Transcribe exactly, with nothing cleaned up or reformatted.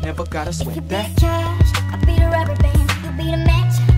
never gotta If you sweat be that. the cash, I'll be the rubber band. You be the match,